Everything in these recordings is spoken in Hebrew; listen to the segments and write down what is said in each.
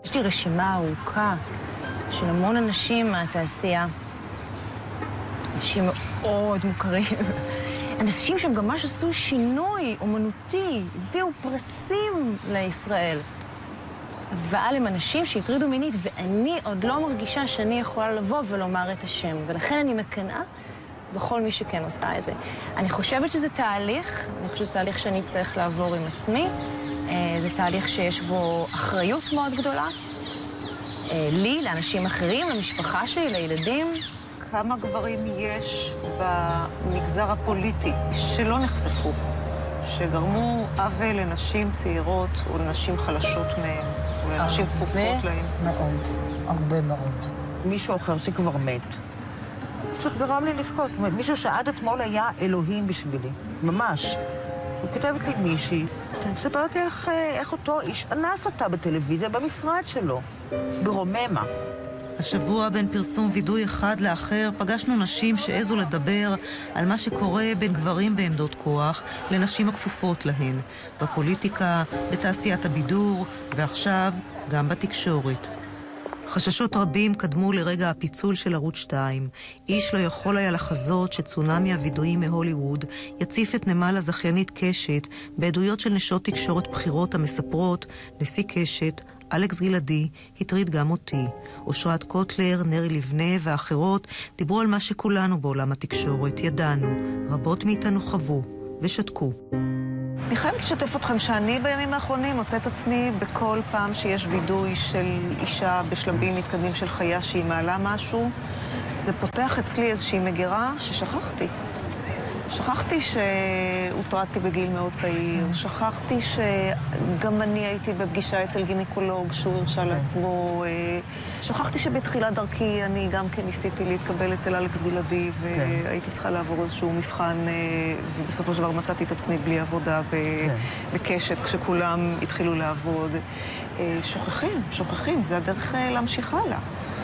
יש לי רשימה ארוכה של המון אנשים מהתעשייה. אנשים מאוד מוכרים. אנשים שהם גם ממש עשו שינוי אומנותי, הביאו פרסים לישראל. אבל הם אנשים שהטרידו מינית, ואני עוד לא מרגישה שאני יכולה לבוא ולומר את השם. ולכן אני מקנאה בכל מי שכן עושה את זה. אני חושבת שזה תהליך, אני חושבת שזה תהליך שאני צריך לעבור עם עצמי. זה תהליך שיש בו אחריות מאוד גדולה. לי, לאנשים אחרים, למשפחה שלי, לילדים. כמה גברים יש במגזר הפוליטי שלא נחשפו, שגרמו עוול לנשים צעירות או לנשים חלשות מהן, או לנשים כפופות להן? מאוד, הרבה מאוד. מישהו אחר שכבר מת, פשוט גרם לי לבכות. מישהו שעד אתמול היה אלוהים בשבילי, ממש. הוא כותבת לי מישהי, מספרת לי איך אותו איש אנס אותה בטלוויזיה במשרד שלו, ברוממה. השבוע בין פרסום וידוי אחד לאחר פגשנו נשים שעזו לדבר על מה שקורה בין גברים בעמדות כוח לנשים הכפופות להן, בפוליטיקה, בתעשיית הבידור ועכשיו גם בתקשורת. חששות רבים קדמו לרגע הפיצול של ערוץ 2. איש לא יכול היה לחזות שצונמי הוידועים מהוליווד יציף את נמל הזכיינית קשת בעדויות של נשות תקשורת בחירות המספרות, נשיא קשת, אלכס גלעדי, הטריד גם אותי. אושרת קוטלר, נרי לבנה ואחרות דיברו על מה שכולנו בעולם התקשורת ידענו. רבות מאיתנו חוו ושתקו. אני חייבת לשתף אתכם שאני בימים האחרונים מוצאת עצמי בכל פעם שיש וידוי של אישה בשלבים מתקדמים של חייה שהיא מעלה משהו, זה פותח אצלי איזושהי מגירה ששכחתי. שכחתי שהוטרדתי בגיל מאוד צעיר, שכחתי שגם אני הייתי בפגישה אצל גינקולוג שהוא הרשה לעצמו, שכחתי שבתחילת דרכי אני גם כן ניסיתי להתקבל אצל אלכס גלעדי והייתי צריכה לעבור איזשהו מבחן ובסופו של דבר מצאתי את עצמי בלי עבודה בקשת כשכולם התחילו לעבוד. שוכחים, זה הדרך להמשיך הלאה.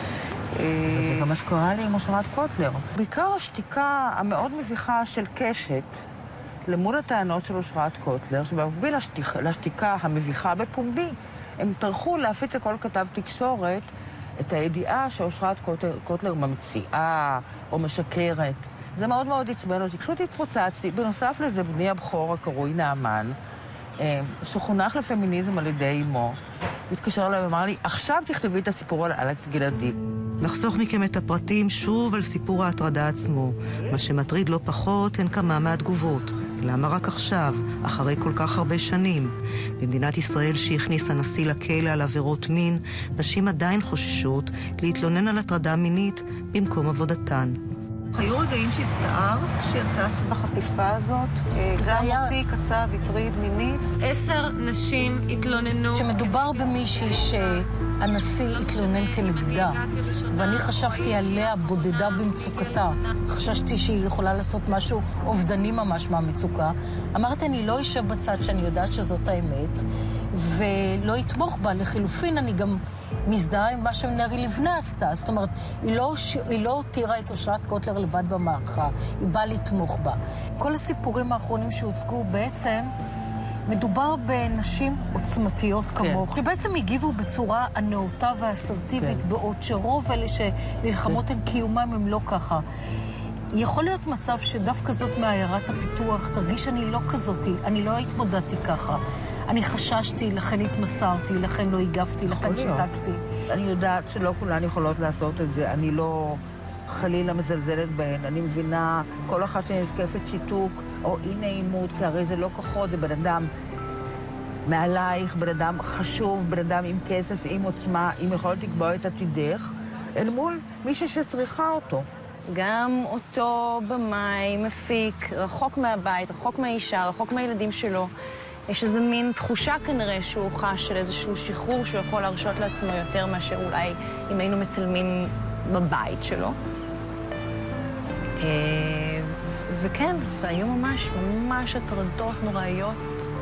וזה גם מה שקורה לי עם אושרת קוטלר. בעיקר השתיקה המאוד מביכה של קשת למול הטענות של אושרת קוטלר, שבמקביל לשתיקה המביכה בפומבי, הם טרחו להפיץ לכל כתב תקשורת את הידיעה שאושרת קוטלר ממציאה או משקרת. זה מאוד מאוד עצבן אותי. פשוט התפוצצתי. בנוסף לזה, בני הבכור הקרוי נעמן, שחונך לפמיניזם על ידי אמו, התקשר אליי ואמר לי, עכשיו תכתבי את הסיפור על אלכס גלעדי. נחסוך מכם את הפרטים שוב על סיפור ההטרדה עצמו. מה שמטריד לא פחות הן כמה מהתגובות. למה רק עכשיו, אחרי כל כך הרבה שנים? במדינת ישראל שהכניס הנשיא לכלא על עבירות מין, נשים עדיין חוששות להתלונן על הטרדה מינית במקום עבודתן. היו רגעים שהצטערת שיצאת בחשיפה הזאת? גם אותי קצב, הטריד מינית? 10 נשים התלוננו. שמדובר במישהי שהנשיא התלונן כנגדה, ואני חשבתי עליה בודדה במצוקתה. חששתי שהיא יכולה לעשות משהו אובדני ממש מהמצוקה. אמרתי, אני לא אשב בצד שאני יודעת שזאת האמת, ולא אתמוך בה. לחילופין, אני גם מזדהה עם מה שנרי לבנה עשתה. זאת אומרת, היא לא הותירה את אושרת קוטלר לבד במערכה, היא באה לתמוך בה. כל הסיפורים האחרונים שהוצגו בעצם, מדובר בנשים עוצמתיות כמוך, שבעצם הגיבו בצורה הנאותה והאסרטיבית, בעוד שרוב אלה שנלחמות על קיומם הם לא ככה. יכול להיות מצב שדווקא זאת מעיירת הפיתוח, תרגיש אני לא כזאתי, אני לא התמודדתי ככה. אני חששתי, לכן התמסרתי, לכן לא הגבתי, לכן שיתקתי. אני יודעת שלא כולן יכולות לעשות את זה, אני לא חלילה מזלזלת בהן, אני מבינה כל אחת שנתקפת שיתוק או אי נעימות, כי הרי זה לא כוחות, זה בן אדם מעלייך, בן אדם חשוב, בן אדם עם כסף, עם עוצמה, עם יכולת לקבוע את עתידך, אל מול מישהו שצריכה אותו. גם אותו במאי, מפיק, רחוק מהבית, רחוק מהאישה, רחוק מהילדים שלו. יש איזו מין תחושה כנראה שהוא חש של איזשהו שחרור שהוא יכול להרשות לעצמו יותר מאשר אולי אם היינו מצלמים בבית שלו. וכן, והיו ממש הטרדות נוראיות.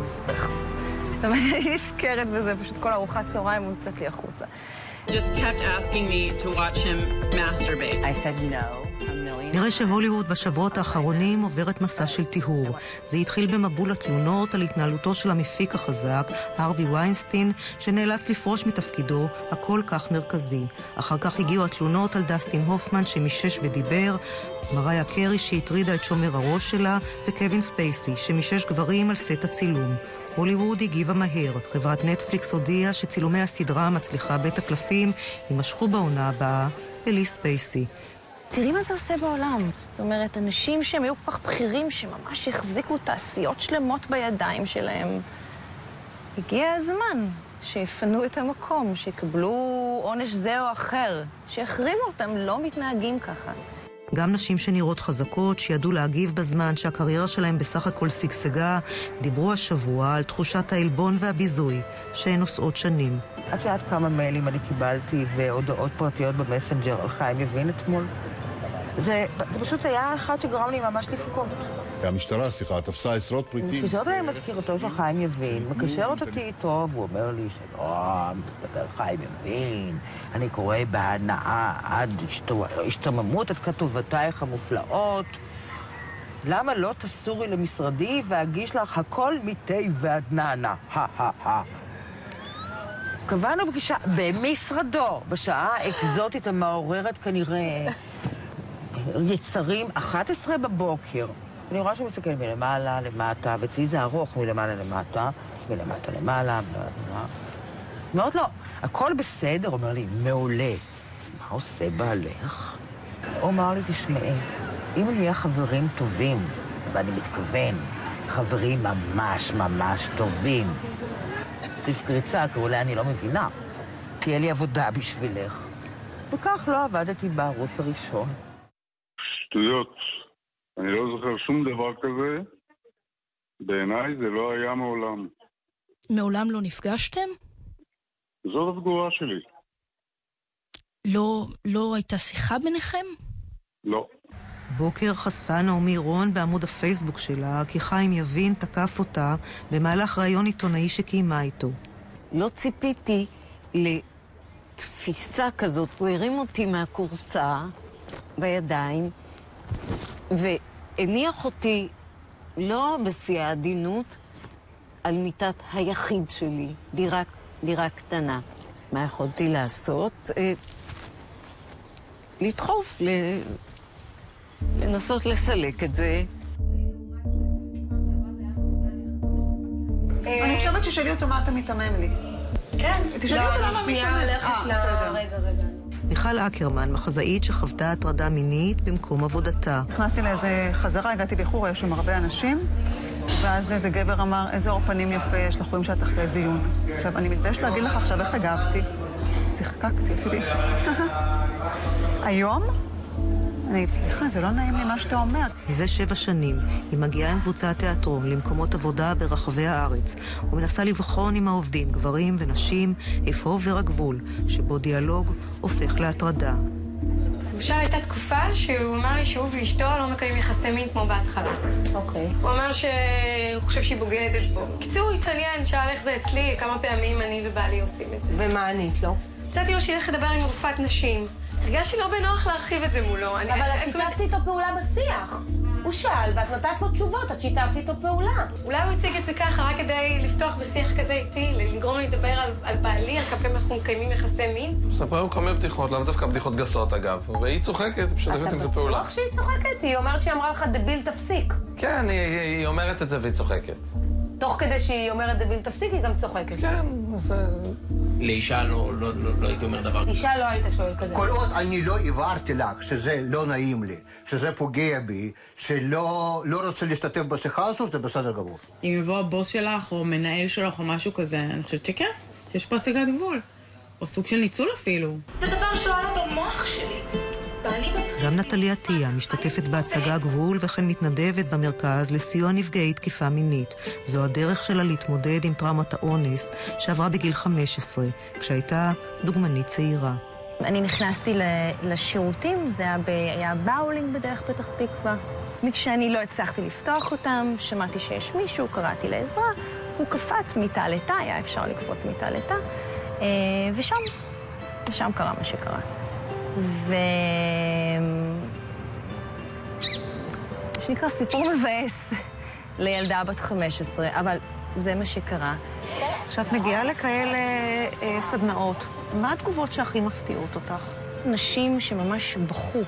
אני נזכרת בזה, פשוט כל ארוחת צהריים הוא יוצאת לי החוצה. Just kept asking me to watch him masturbate. I said no a million נראה שהוליווד בשבועות האחרונים עוברת מסע של טיהור. זה התחיל במבול התלונות על התנהלותו של המפיק החזק, הרווי ויינסטיין, שנאלץ לפרוש מתפקידו הכל כך מרכזי. אחר כך הגיעו התלונות על דסטין הופמן שמישש ודיבר, מריה קרי שהטרידה את שומר הראש שלה, וקווין ספייסי שמישש גברים על סט הצילום. הוליווד הגיבה מהר. חברת נטפליקס הודיעה שצילומי הסדרה המצליחה בית הקלפים יימשכו בעונה הבאה בלי ספייסי. תראי מה זה עושה בעולם. זאת אומרת, אנשים שהם היו כל כך בכירים, שממש החזיקו תעשיות שלמות בידיים שלהם. הגיע הזמן שיפנו את המקום, שיקבלו עונש זה או אחר, שיחרימו אותם, לא מתנהגים ככה. גם נשים שנראות חזקות, שידעו להגיב בזמן שהקריירה שלהם בסך הכל סגסגה, דיברו השבוע על תחושת העלבון והביזוי, שהן נושאות שנים. את יודעת כמה מיילים אני קיבלתי והודעות פרטיות במסנג'ר על חיים יבין אתמול? זה פשוט היה אחד שגרם לי ממש לפקות. המשטרה, סליחה, תפסה עשרות פריטים. מתקשרת לי מזכירתו של חיים יבין, מקשר אותי איתו, והוא אומר לי שלום, מדבר חיים יבין, אני קורא בהנאה עד השתממות את כתובותייך המופלאות. למה לא תסורי למשרדי ואגיש לך הכל מתה ועד נענה? קבענו פגישה במשרדו, בשעה האקזוטית המעוררת כנראה יצרים 11 בבוקר. אני רואה שהוא מסתכל מלמעלה למטה, ואצלי זה ארוך מלמעלה למטה, מלמטה למעלה, מאוד לא. הכל בסדר, אומר לי, מעולה. מה עושה בעלך? הוא אמר לי, תשמעי, אם נהיה חברים טובים, ואני מתכוון, חברים ממש ממש טובים, סביב קריצה, כי אולי אני לא מבינה, כי אין לי עבודה בשבילך. וכך לא עבדתי בערוץ הראשון. שטויות. אני לא זוכר שום דבר כזה. בעיניי זה לא היה מעולם. מעולם לא נפגשתם? זאת התגובה שלי. לא הייתה שיחה ביניכם? לא. בוקר חשפה נעמי רון בעמוד הפייסבוק שלה, כי חיים יבין תקף אותה במהלך ראיון עיתונאי שקיימה איתו. לא ציפיתי לתפיסה כזאת. הוא הרים אותי מהקורסה בידיים, והניח אותי, לא בשיא העדינות, על מיטת היחיד שלי, דירה קטנה. מה יכולתי לעשות? לדחוף, לנסות לסלק את זה. אני חושבת ששאלי אותו מה אתה מתאמם לי. כן. תשאלי אותו למה שנייה הולכת רגע. מיכל אקרמן, מחזאית שחוותה הטרדה מינית במקום עבודתה. נכנסתי לאיזה חזרה, הגעתי באיחור, היו שם הרבה אנשים, ואז איזה גבר אמר, איזה אור פנים יפה, יש לך רואים שאת אחרי זיון. עכשיו, אני מתביישת להגיד לך עכשיו איך הגבתי. צחקקתי, עשיתי. היום? אני אצליחה, זה לא נעים לי מה שאתה אומר. מזה 7 שנים היא מגיעה עם קבוצת תיאטרון למקומות עבודה ברחבי הארץ ומנסה לבחון עם העובדים, גברים ונשים, איפה עובר הגבול, שבו דיאלוג הופך להטרדה. למשל הייתה תקופה שהוא אמר לי שהוא ואשתו לא מקיימים יחסי מין כמו בהתחלה. אוקיי. הוא אמר שהוא חושב שהיא בוגדת בו. קיצור, התעניין, שאל איך זה אצלי, כמה פעמים אני ובעלי עושים את זה. ומה ענית לו? הצעתי לו שילך לדבר עם רופאת נשים. הרגשתי לא בנוח להרחיב את זה מולו. אבל את שיתפת איתו פעולה בשיח. הוא שאל ואת נתת לו תשובות, את שיתפת איתו פעולה. אולי הוא הציג את זה ככה רק כדי לפתוח בשיח כזה איתי, לגרום לי לדבר על בעלי, על כמה פעמים אנחנו מקיימים יחסי מין. מספרים כל מיני בדיחות, לאו דווקא בדיחות גסות אגב, והיא צוחקת, משתפת עם זה פעולה. אתה בטוח שהיא צוחקת? היא אומרת שהיא אמרה לך דביל תפסיק. כן, היא אומרת את זה והיא צוחקת. תוך כדי שהיא אומרת דביל תפסיק, היא גם צוחקת. כן, זה... לאישה לא הייתי אומר דבר כזה. אישה לא היית שואל כזה. כל עוד אני לא הבהרתי לך שזה לא נעים לי, שזה פוגע בי, שלא רוצה להשתתף בשיחה הזאת, זה בסדר גמור. אם יבוא הבוס שלך או מנהל שלך או משהו כזה, אני חושבת שכן, יש פה השגת גבול. או סוג של ניצול אפילו. זה דבר שלא עלה במוח שלי. גם נטליה תיה משתתפת בהצגה גבול וכן מתנדבת במרכז לסיוע נפגעי תקיפה מינית. זו הדרך שלה להתמודד עם טראומת האונס שעברה בגיל 15, כשהייתה דוגמנית צעירה. אני נכנסתי לשירותים, זה היה באולינג בדרך פתח תקווה. מכשאני לא הצלחתי לפתוח אותם, שמעתי שיש מישהו, קראתי לעזרה, הוא קפץ מתעלתה, היה אפשר לקפוץ מתעלתה, ושם קרה מה שקרה. שנקרא סיפור מבאס לילדה בת 15, אבל זה מה שקרה. כשאת מגיעה לכאלה סדנאות, מה התגובות שהכי מפתיעות אותך? נשים שממש בכו,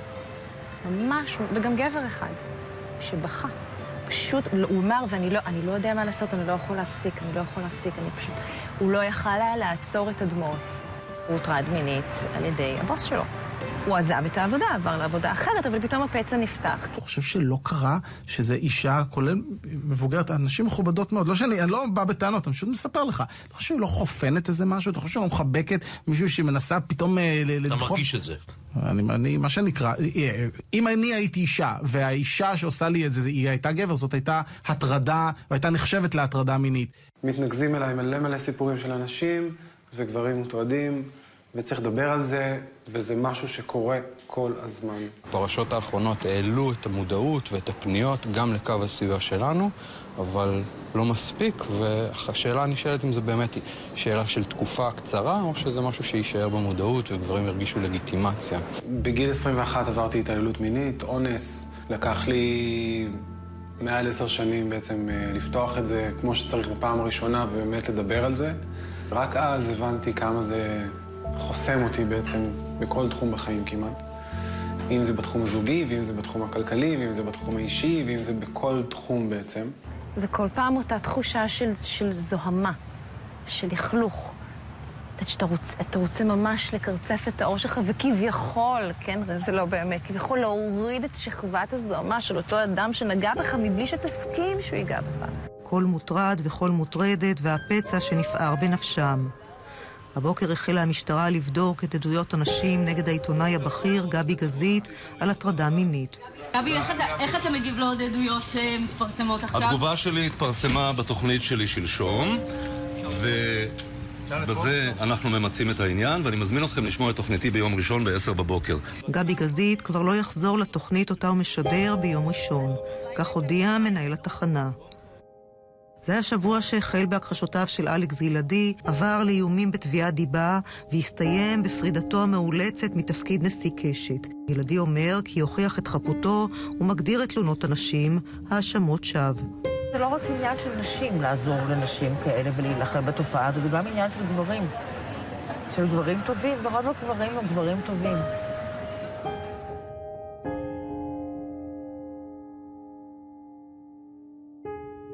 ממש, וגם גבר אחד שבכה. פשוט, הוא אמר, ואני לא יודע מה לעשות, אני לא יכול להפסיק, אני פשוט... הוא לא יכל היה לעצור את הדמעות. הוא הוטרד מינית על ידי הבוס שלו. הוא עזב את העבודה, עבר לעבודה אחרת, אבל פתאום הפצע נפתח. אני חושב שלא קרה שזה אישה, כולל מבוגרת, אנשים מכובדות מאוד. אני לא בא בטענות, אני פשוט מספר לך. אתה חושב שהיא לא חופנת איזה משהו? אתה חושב שהיא לא מחבקת מישהו שמנסה פתאום לדחוף? אתה מרגיש את זה. מה שנקרא, אם אני הייתי אישה, והאישה שעושה לי את זה, היא הייתה גבר, זאת הייתה הטרדה, או הייתה נחשבת להטרדה מינית. מתנגזים אליי מלא סיפורים של אנשים, וגברים מוטרדים, וצריך לדבר על זה, וזה משהו שקורה כל הזמן. הפרשות האחרונות העלו את המודעות ואת הפניות גם לקו הסיוע שלנו, אבל לא מספיק, והשאלה הנשאלת אם זה באמת שאלה של תקופה קצרה, או שזה משהו שישאר במודעות וגברים ירגישו לגיטימציה. בגיל 21 עברתי התעללות מינית, אונס. לקח לי מעל 10 שנים בעצם לפתוח את זה כמו שצריך בפעם הראשונה ובאמת לדבר על זה. רק אז הבנתי כמה זה חוסם אותי בעצם בכל תחום בחיים כמעט. אם זה בתחום הזוגי, ואם זה בתחום הכלכלי, ואם זה בתחום האישי, ואם זה בכל תחום בעצם. זה כל פעם אותה תחושה של זוהמה, של לכלוך. אתה רוצה ממש לקרצף את האור שלך, וכביכול, כן, זה לא באמת, כביכול להוריד את שכבת הזוהמה של אותו אדם שנגע בך מבלי שתסכים שהוא ייגע בך. כל מוטרד וכל מוטרדת והפצע שנפער בנפשם. הבוקר החלה המשטרה לבדוק את עדויות הנשים נגד העיתונאי הבכיר גבי גזית על הטרדה מינית. גבי, איך אתה מגיב לעוד עדויות שמתפרסמות עכשיו? התגובה שלי התפרסמה בתוכנית שלי שלשום, ובזה אנחנו ממצים את העניין, ואני מזמין אתכם לשמוע את תוכניתי ביום ראשון ב-10 בבוקר. גבי גזית כבר לא יחזור לתוכנית אותה הוא משדר ביום ראשון. כך הודיע מנהל התחנה. זה היה שבוע שהחל בהכחשותיו של אלכס גלעדי, עבר לאיומים בתביעת דיבה, והסתיים בפרידתו המאולצת מתפקיד נשיא קשת. גלעדי אומר כי יוכיח את חפותו ומגדיר את תלונות הנשים, האשמות שווא. זה לא רק עניין של נשים לעזור לנשים כאלה ולהילחם בתופעה, זה גם עניין של גברים. של גברים טובים, ורוב הגברים הם גברים טובים.